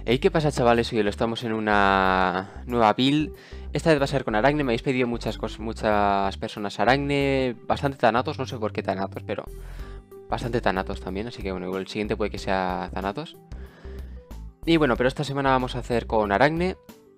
Hey, ¿qué pasa, chavales? Hoy lo estamos en una nueva build. Esta vez va a ser con Aragne. Me habéis pedido muchas cosas, muchas personas Aragne, bastante Thanatos, no sé por qué Thanatos, pero bastante Thanatos también, así que bueno, igual el siguiente puede que sea Thanatos. Y bueno, pero esta semana vamos a hacer con Aragne.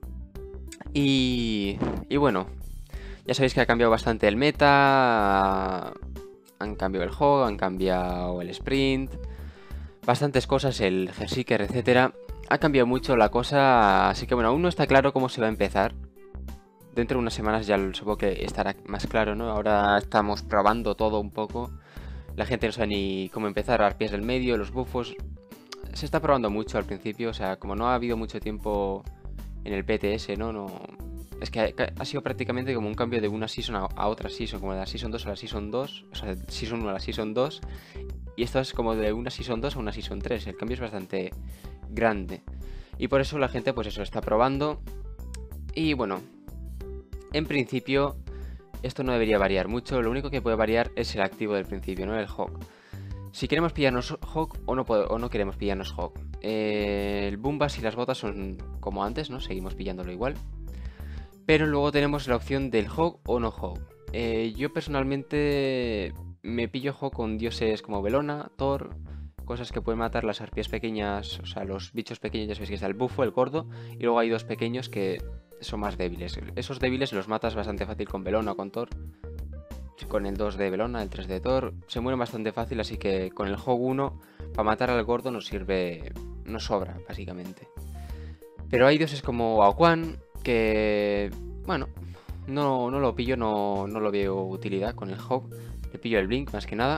Y, y bueno, ya sabéis que ha cambiado bastante el meta. Han cambiado el hog, han cambiado el sprint, bastantes cosas, el Gerseeker, etcétera. Ha cambiado mucho la cosa, así que bueno, aún no está claro cómo se va a empezar. Dentro de unas semanas ya supongo que estará más claro, ¿no? Ahora estamos probando todo un poco. La gente no sabe ni cómo empezar, arpias del medio, los buffos. Se está probando mucho al principio, o sea, como no ha habido mucho tiempo en el PTS, ¿no? Es que ha sido prácticamente como un cambio de una season a otra season, como de la season 2 a la season 2, o sea, de season 1 a la season 2. Y esto es como de una season 2 a una season 3. El cambio es bastante grande. Y por eso la gente, pues eso, está probando. Y bueno, en principio, esto no debería variar mucho. Lo único que puede variar es el activo del principio, ¿no? El hog. Si queremos pillarnos hog o no queremos pillarnos hog. El Boombas y las botas son como antes, ¿no? Seguimos pillándolo igual. Pero luego tenemos la opción del hog o no hog. Yo personalmente me pillo hog con dioses como Belona, Thor, cosas que pueden matar las arpías pequeñas, o sea, los bichos pequeños, ya sabéis que está el bufo, el gordo, y luego hay dos pequeños que son más débiles. Esos débiles los matas bastante fácil con Belona o con Thor. Con el 2 de Belona, el 3 de Thor, se mueren bastante fácil, así que con el hog 1, para matar al gordo nos sirve, nos sobra, básicamente. Pero hay dioses como Aokuan, que, bueno, no lo pillo, no lo veo utilidad con el hog. Le pillo el blink más que nada.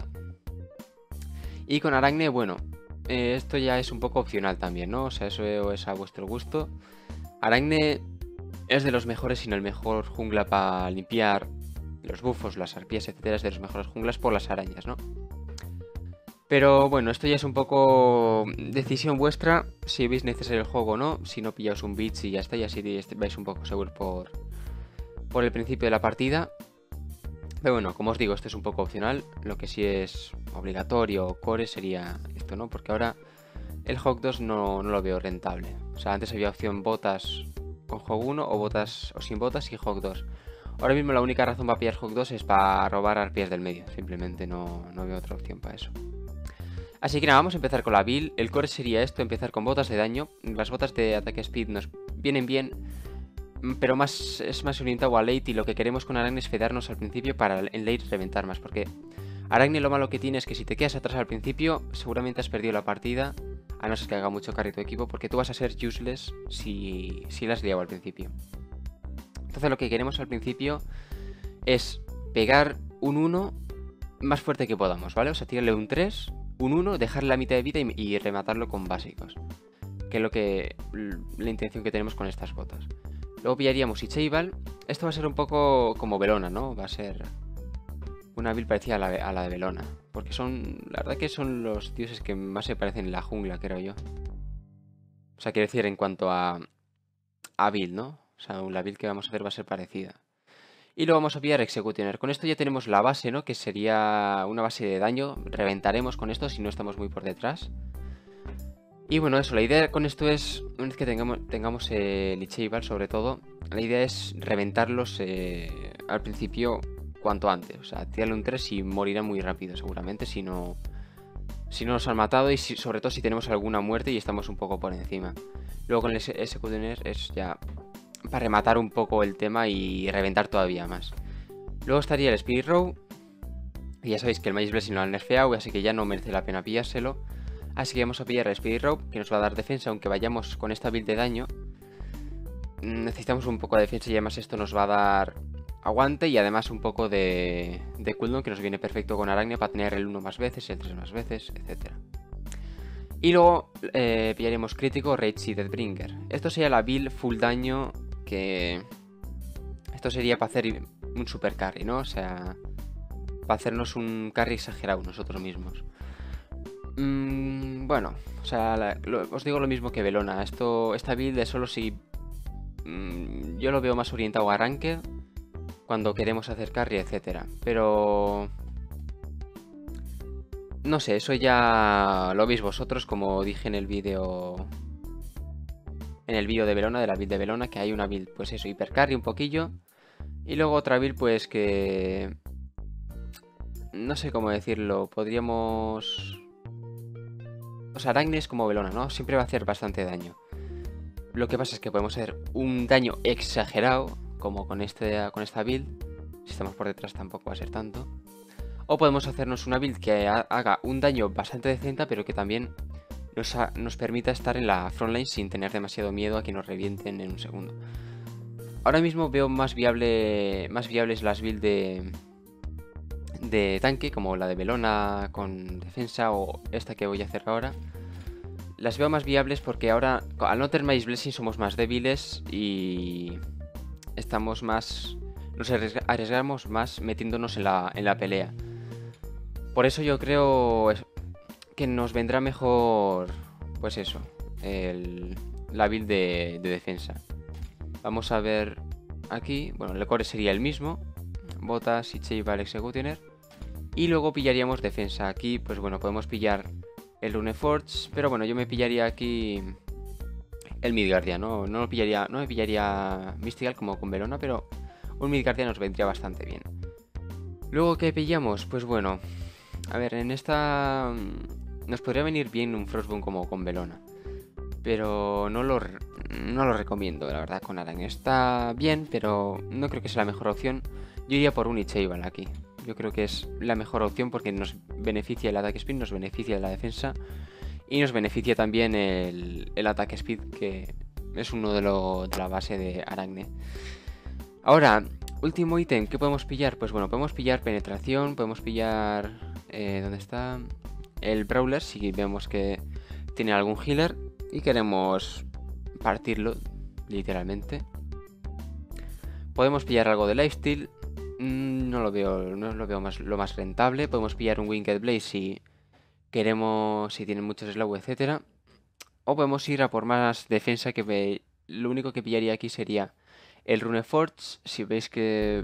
Y con Aragne, bueno, esto ya es un poco opcional también, ¿no? O sea, eso es a vuestro gusto. Aragne es de los mejores, si no el mejor jungla para limpiar los bufos, las arpías, etcétera. Es de los mejores junglas por las arañas, ¿no? Pero bueno, esto ya es un poco decisión vuestra, si veis necesario el juego o no. Si no, pillaos un bits y ya está, y así vais un poco seguros por el principio de la partida. Pero bueno, como os digo, esto es un poco opcional. Lo que sí es obligatorio o core sería esto, ¿no? Porque ahora el Hog 2 no lo veo rentable. O sea, antes había opción botas con Hog 1 o botas o sin botas y Hog 2. Ahora mismo la única razón para pillar Hog 2 es para robar arpías del medio. Simplemente no veo otra opción para eso. Así que nada, vamos a empezar con la build. El core sería esto, empezar con botas de daño. Las botas de ataque speed nos vienen bien, pero es más orientado a late, y lo que queremos con Aragne es fedarnos al principio para en late reventar más, porque Aragne lo malo que tiene es que si te quedas atrás al principio, seguramente has perdido la partida, a no ser que haga mucho carry tu equipo, porque tú vas a ser useless si la has liado al principio. Entonces lo que queremos al principio es pegar un 1 más fuerte que podamos, ¿vale? O sea, tirarle un 3, un 1, dejarle la mitad de vida y rematarlo con básicos. Que es la intención que tenemos con estas botas. Luego pillaríamos Icheival. Esto va a ser un poco como Belona, ¿no? Va a ser una build parecida a la de Belona. Porque la verdad que son los dioses que más se parecen en la jungla, creo yo. O sea, quiero decir, en cuanto a build, ¿no? O sea, la build que vamos a hacer va a ser parecida. Y luego vamos a pillar Executioner. Con esto ya tenemos la base, ¿no? Que sería una base de daño. Reventaremos con esto si no estamos muy por detrás. Y bueno, eso, la idea con esto es, una vez que tengamos el Icheival sobre todo, la idea es reventarlos al principio cuanto antes. O sea, tirarle un 3 y morirá muy rápido seguramente si no nos han matado, y sobre todo si tenemos alguna muerte y estamos un poco por encima. Luego con el Executioner es ya para rematar un poco el tema y reventar todavía más. Luego estaría el Spirit Row. Y ya sabéis que el Magic Blessing lo han nerfeado, así que ya no merece la pena pillárselo. Así que vamos a pillar el Spirit Rope, que nos va a dar defensa, aunque vayamos con esta build de daño. Necesitamos un poco de defensa y además esto nos va a dar aguante y además un poco de cooldown, que nos viene perfecto con Aragne para tener el 1 más veces, el 3 más veces, etc. Y luego pillaremos crítico, Rage y Deathbringer. Esto sería la build full daño, que esto sería para hacer un super carry, ¿no? O sea, para hacernos un carry exagerado nosotros mismos. Bueno, o sea, os digo lo mismo que Belona. Esta build es solo si yo lo veo más orientado a arranque, cuando queremos hacer carry, etcétera. Pero no sé, eso ya lo veis vosotros, como dije en el vídeo en el vídeo de Bellona, de la build de Bellona, que hay una build, pues eso, hipercarry un poquillo. Y luego otra build, pues que... no sé cómo decirlo, podríamos... O sea, Aragne es como Bellona, ¿no? Siempre va a hacer bastante daño. Lo que pasa es que podemos hacer un daño exagerado, como con esta build. Si estamos por detrás tampoco va a ser tanto. O podemos hacernos una build que haga un daño bastante decente, pero que también nos permita estar en la frontline sin tener demasiado miedo a que nos revienten en un segundo. Ahora mismo veo más viables las builds de tanque, como la de Bellona con defensa o esta que voy a hacer ahora. Las veo más viables porque ahora, al no tener Maze Blessing, somos más débiles y estamos más... nos arriesgamos más metiéndonos en la pelea. Por eso yo creo que nos vendrá mejor, pues eso, la build de defensa. Vamos a ver aquí, bueno, el core sería el mismo, Botas, Icheival, Executioner. Y luego pillaríamos defensa. Aquí, pues bueno, podemos pillar el Runeforge, pero bueno, yo me pillaría aquí el Midgardia, ¿no? No me pillaría Mystical como con Bellona, pero un Midgardia nos vendría bastante bien. Luego, ¿qué pillamos? Pues bueno, a ver, en esta nos podría venir bien un Frostbone como con Bellona, pero no lo recomiendo, la verdad, con Aragne. Está bien, pero no creo que sea la mejor opción. Yo iría por un Icheival aquí. Yo creo que es la mejor opción porque nos beneficia el ataque speed, nos beneficia la defensa y nos beneficia también el ataque speed, que es uno de la base de Aragne. Ahora, último ítem, ¿qué podemos pillar? Pues bueno, podemos pillar penetración, podemos pillar... ¿dónde está? El Brawler, si vemos que tiene algún healer y queremos partirlo, literalmente. Podemos pillar algo de lifesteal. No lo veo lo más rentable. Podemos pillar un Winged Blaze si queremos, si tienen muchos slow, etcétera. O podemos ir a por más defensa, que lo único que pillaría aquí sería el Runeforge. Si veis que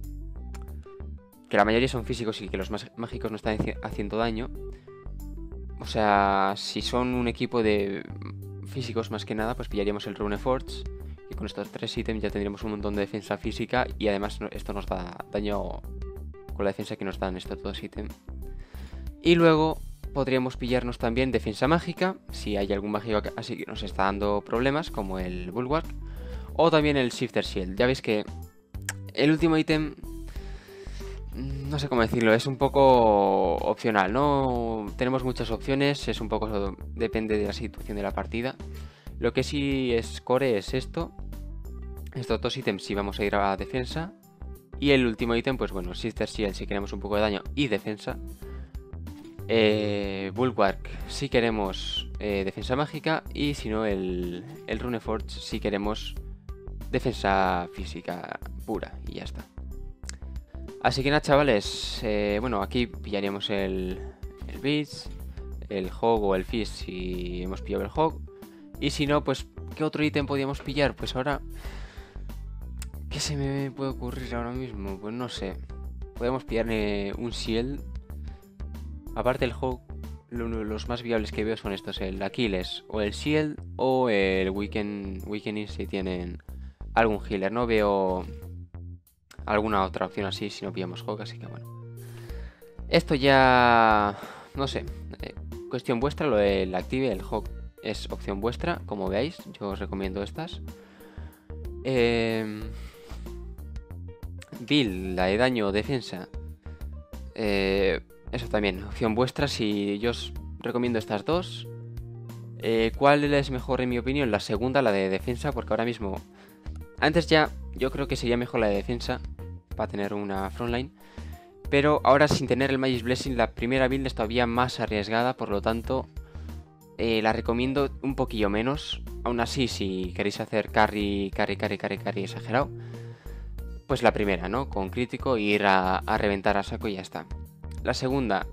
la mayoría son físicos y que los más mágicos no están haciendo daño. O sea, si son un equipo de físicos más que nada, pues pillaríamos el Runeforge. Y con estos 3 ítems ya tendríamos un montón de defensa física. Y además esto nos da daño con la defensa que nos dan estos 2 ítems. Y luego podríamos pillarnos también defensa mágica, si hay algún mágico así que nos está dando problemas, como el Bulwark. O también el Shifter Shield. Ya veis que el último ítem, no sé cómo decirlo, es un poco opcional. No tenemos muchas opciones, es un poco... depende de la situación de la partida. Lo que sí es core es esto. Estos 2 ítems si vamos a ir a defensa. Y el último ítem, pues bueno, Shifter Shield si queremos un poco de daño y defensa. Bulwark si queremos defensa mágica. Y si no, el Runeforge si queremos defensa física pura. Y ya está. Así que nada, chavales, bueno, aquí pillaríamos el Beast, el Hog o el Fist si hemos pillado el Hog. Y si no, pues, ¿qué otro ítem podríamos pillar? Pues ahora, ¿qué se me puede ocurrir ahora mismo? Pues no sé. Podemos pillar un Shield. Aparte del Hog, los más viables que veo son estos, el Aquiles o el Shield o el Weakening si tienen algún healer. No veo alguna otra opción así si no pillamos Hog, así que bueno. Esto ya... no sé. Cuestión vuestra, lo del Active, el Hog es opción vuestra, como veáis. Yo os recomiendo estas. Build, la de daño, defensa. Eso también, opción vuestra. Si yo os recomiendo estas dos. ¿Cuál es mejor en mi opinión? La segunda, la de defensa, porque ahora mismo... antes ya yo creo que sería mejor la de defensa para tener una frontline. Pero ahora sin tener el Mage's Blessing, la primera build es todavía más arriesgada, por lo tanto... la recomiendo un poquillo menos. Aún así, si queréis hacer carry exagerado, pues la primera, ¿no? Con crítico, ir a reventar a saco y ya está. La segunda,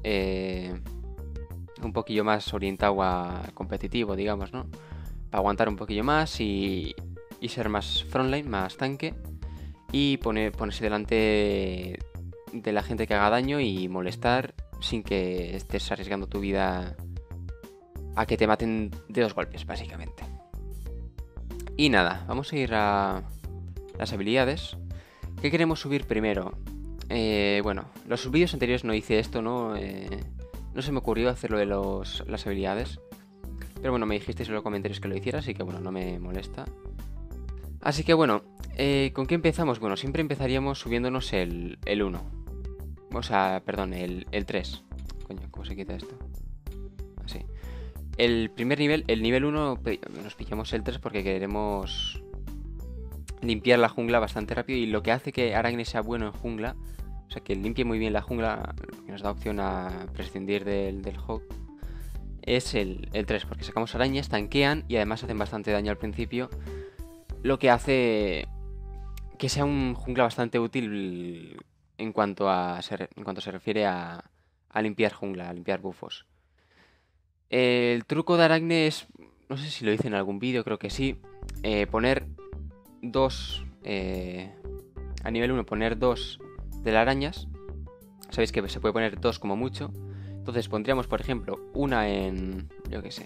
un poquillo más orientado a competitivo, digamos, ¿no? Para aguantar un poquillo más y ser más frontline, más tanque. Y ponerse delante de la gente que haga daño y molestar sin que estés arriesgando tu vida a que te maten de 2 golpes, básicamente. Y nada, vamos a ir a las habilidades. ¿Qué queremos subir primero? Bueno, los vídeos anteriores no hice esto, ¿no? No se me ocurrió hacerlo de las habilidades. Pero bueno, me dijisteis en los comentarios que lo hiciera, así que bueno, no me molesta. Así que bueno, ¿con qué empezamos? Bueno, siempre empezaríamos subiéndonos el 1. O sea, perdón, el 3. Coño, ¿cómo se quita esto? Así. El primer nivel, el nivel 1, nos pillamos el 3 porque queremos limpiar la jungla bastante rápido. Y lo que hace que Aracne sea bueno en jungla, o sea, que limpie muy bien la jungla, que nos da opción a prescindir del Hog, es el 3, porque sacamos arañas, tanquean y además hacen bastante daño al principio. Lo que hace que sea un jungla bastante útil en cuanto se refiere a limpiar jungla, a limpiar bufos. El truco de Aracne es, no sé si lo hice en algún vídeo, creo que sí, poner dos, a nivel 1 poner dos telarañas. Sabéis que se puede poner dos como mucho. Entonces pondríamos, por ejemplo, una en, yo qué sé,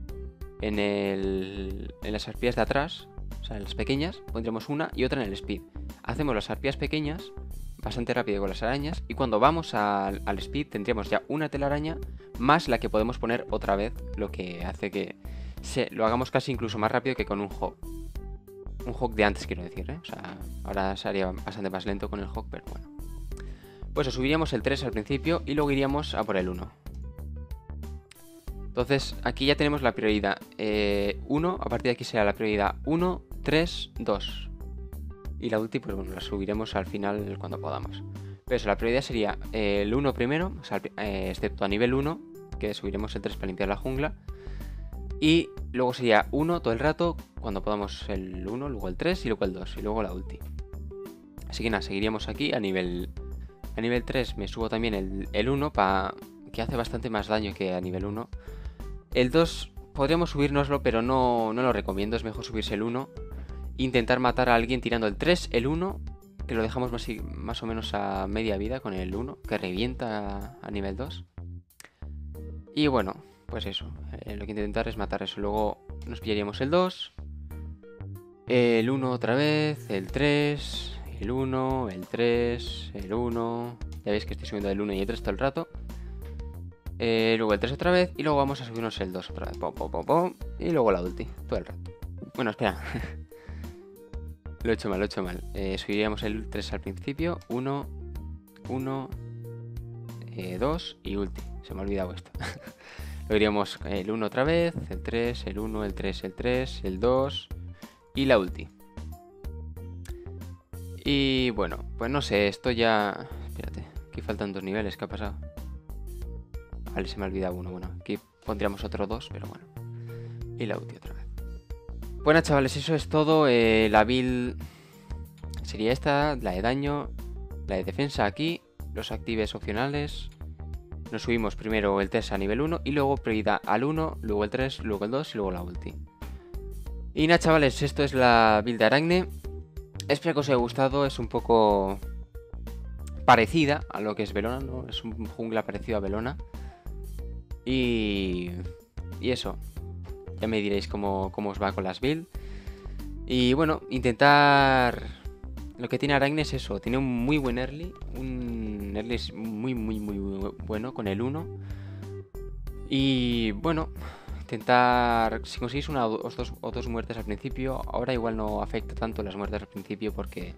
en las arpías de atrás, o sea, en las pequeñas, pondríamos una y otra en el speed. Hacemos las arpías pequeñas bastante rápido con las arañas y cuando vamos al speed tendríamos ya una telaraña más la que podemos poner otra vez, lo que hace que lo hagamos casi incluso más rápido que con un hog. Un hog de antes, quiero decir, ¿eh? O sea, ahora sería bastante más lento con el hog, pero bueno. Pues subiríamos el 3 al principio y luego iríamos a por el 1. Entonces, aquí ya tenemos la prioridad 1, a partir de aquí será la prioridad 1, 3, 2. Y la ulti, pues bueno, la subiremos al final cuando podamos. Pero eso, la prioridad sería el 1 primero, o sea, excepto a nivel 1, que subiremos el 3 para limpiar la jungla. Y luego sería 1 todo el rato, cuando podamos el 1, luego el 3 y luego el 2, y luego la ulti. Así que nada, seguiríamos aquí a nivel 3 me subo también el 1, que hace bastante más daño que a nivel 1. El 2 podríamos subírnoslo, pero no lo recomiendo, es mejor subirse el 1. Intentar matar a alguien tirando el 3, el 1, que lo dejamos más o menos a media vida con el 1, que revienta a nivel 2. Y bueno, pues eso, lo que intentar es matar eso. Luego nos pillaríamos el 2, el 1 otra vez, el 3... el 1, el 3, el 1. Ya veis que estoy subiendo el 1 y el 3 todo el rato. Luego el 3 otra vez. Y luego vamos a subirnos el 2 otra vez. Pom, pom, pom, pom. Y luego la ulti, todo el rato. Bueno, espera. Lo he hecho mal. Subiríamos el 3 al principio. 1, 1, 2 y ulti. Se me ha olvidado esto. Luego iríamos el 1 otra vez. El 3, el 1, el 3, el 3, el 2 y la ulti. Y bueno, pues no sé, esto ya... Espérate, aquí faltan 2 niveles, ¿qué ha pasado? Vale, se me ha olvidado uno, bueno, aquí pondríamos otro 2, pero bueno. Y la ulti otra vez. Bueno, chavales, eso es todo. La build sería esta, la de daño, la de defensa aquí, los actives opcionales. Nos subimos primero el 3 a nivel 1 y luego prioridad al 1, luego el 3, luego el 2 y luego la ulti. Y nada, chavales, esto es la build de Aracne. Espero que os haya gustado, es un poco parecida a lo que es Bellona, ¿no? Es un jungla parecido a Bellona. Y eso, ya me diréis cómo os va con las builds. Y bueno, intentar... Lo que tiene Aracne es eso, tiene un muy buen early. Un early muy bueno con el 1. Y bueno... Intentar, si conseguís una o dos muertes al principio, ahora igual no afecta tanto las muertes al principio porque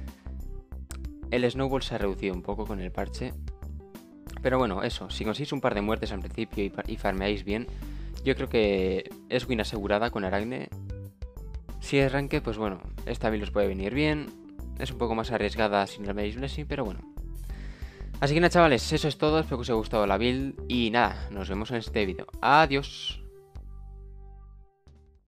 el snowball se ha reducido un poco con el parche. Pero bueno, eso, si conseguís un par de muertes al principio y farmeáis bien, yo creo que es win asegurada con Aracne. Si es ranked, pues bueno, esta build os puede venir bien. Es un poco más arriesgada sin el Maze Blessing, pero bueno. Así que nada, chavales, eso es todo, espero que os haya gustado la build y nada, nos vemos en este vídeo. Adiós.